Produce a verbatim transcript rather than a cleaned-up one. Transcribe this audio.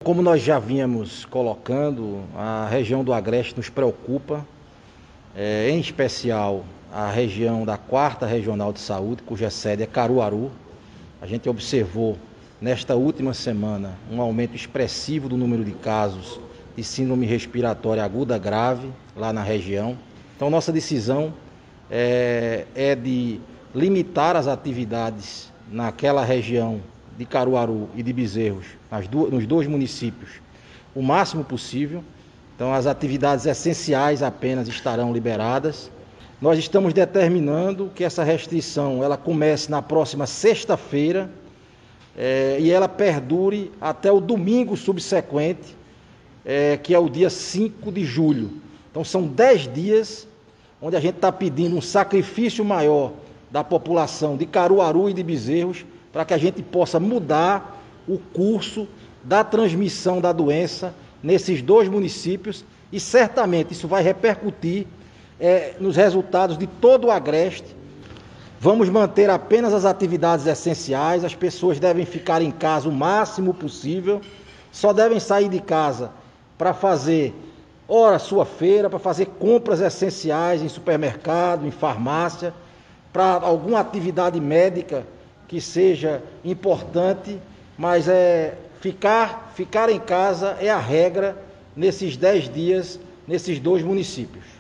como nós já vínhamos colocando, a região do Agreste nos preocupa, é, em especial a região da quarta Regional de Saúde, cuja sede é Caruaru. A gente observou nesta última semana um aumento expressivo do número de casos de síndrome respiratória aguda grave lá na região. Então, nossa decisão é, é de limitar as atividades naquela região de Caruaru e de Bezerros, nas duas, nos dois municípios, o máximo possível. Então, as atividades essenciais apenas estarão liberadas. Nós estamos determinando que essa restrição ela comece na próxima sexta-feira é, e ela perdure até o domingo subsequente, é, que é o dia cinco de julho. Então, são dez dias onde a gente está pedindo um sacrifício maior da população de Caruaru e de Bezerros para que a gente possa mudar o curso da transmissão da doença nesses dois municípios e certamente isso vai repercutir é, nos resultados de todo o Agreste. Vamos manter apenas as atividades essenciais, as pessoas devem ficar em casa o máximo possível, só devem sair de casa para fazer, ora, sua feira, para fazer compras essenciais em supermercado, em farmácia, para alguma atividade médica que seja importante, mas é ficar, ficar em casa é a regra nesses dez dias, nesses dois municípios.